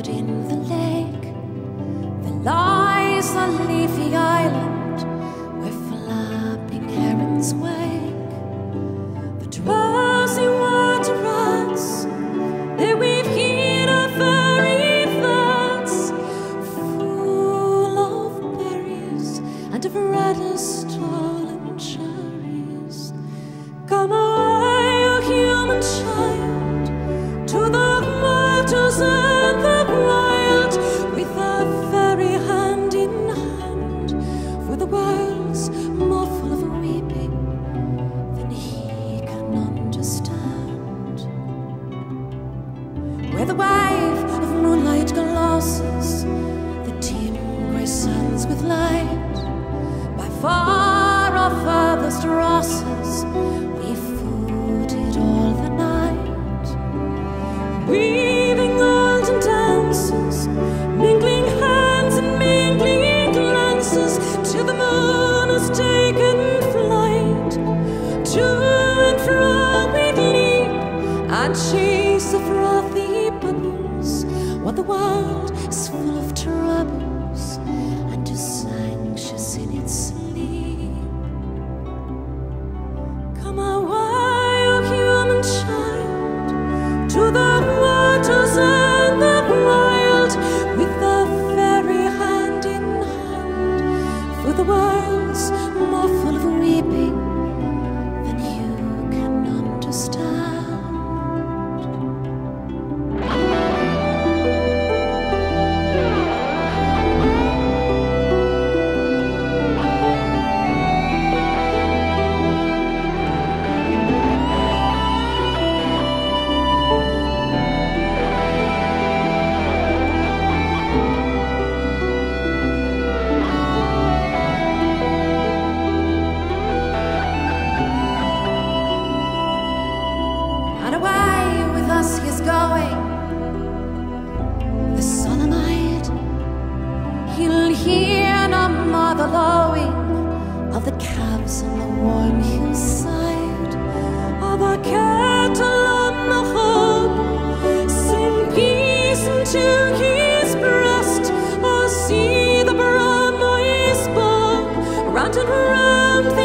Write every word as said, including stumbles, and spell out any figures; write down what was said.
But in the lake there lies a leafy island where flapping herons wake. The drowsy water rats, they weave here a fairy flats, full of berries and of red stolen cherries. Come away, you human child, to the waters and the wild, with a fairy hand in hand, for the world's more full of weeping than he can understand. Where the wave of moonlight glosses the dim grey sands with light, by far our furthest rosses we fooded all the night, weaving golden dances, mingling hands and mingling glances, till the moon has taken flight. To and fro we'd leap and chase the frothy bubbles, while the world is full of troubles and is anxious in its sleep. Come away, you human child, to the waters and the wild, with the fairy hand in hand, for the world's more full of weeping than you can understand. And away with us he's going, the solemn-eyed. He'll hear no more the lowing of the calves on the warm hillside, or the cattle on the hope sing peace into his breast, or see the brown boys bob round and round the